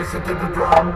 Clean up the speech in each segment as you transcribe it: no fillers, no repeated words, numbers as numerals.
listen to the drum.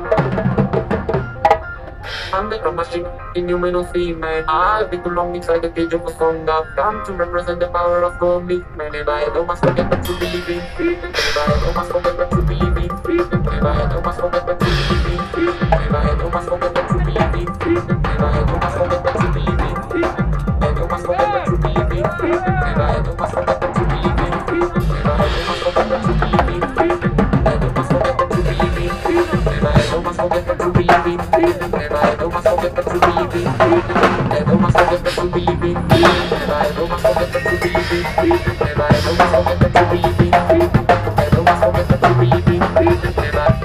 I'm the drum machine, inhuman female. I belong inside the cage of a song. I've come to represent the power of commitment. If I don't must forget but to believe in freedom. If I don't must forget but to believe in freedom. If I don't must forget but to believe in freedom. If I don't must forget but to believe in freedom. If I don't must forget but to believe in freedom. I don't must forget but to believe in freedom. If I don't must forget but to believe in freedom. If I don't must forget but to believe in freedom. I don't must forget but to believe in freedom. If I don't must forget but to believe in freedom. If I don't must forget but to believe in freedom. I don't must forget but to believe in freedom. If I don't must forget but to believe in freedom. If I don't must forget but to believe in freedom. I don't must forget but to believe in freedom. If I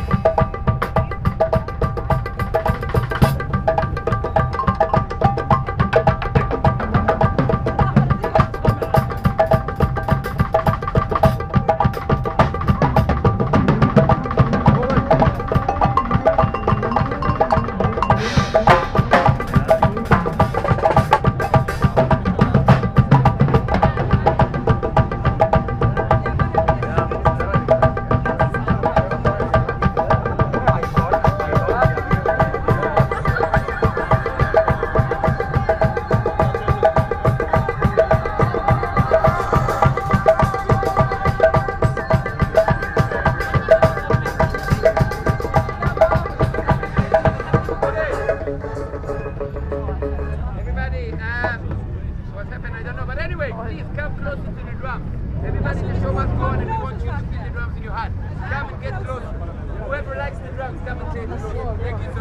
what's happened, I don't know. But anyway, please come closer to the drums. Everybody, the show must go on and we want you to feel the drums in your hand. Come and get closer. Whoever likes the drums, come and say hello. Thank you so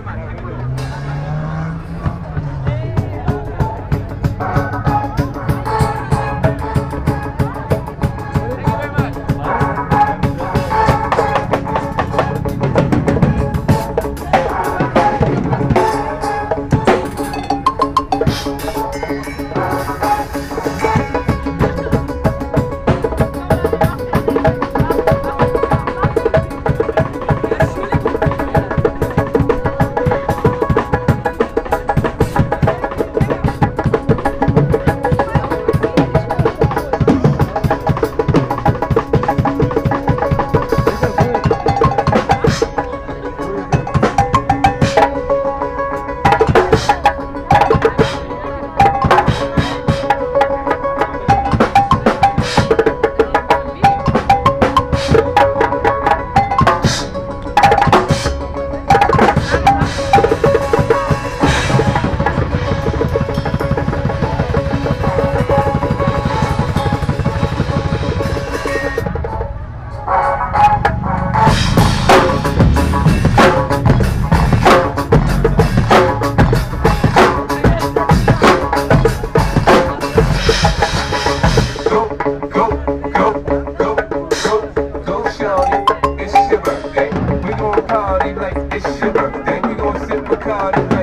much. It's your birthday. We gon' party like it's your birthday. We gon' sip Bacardi.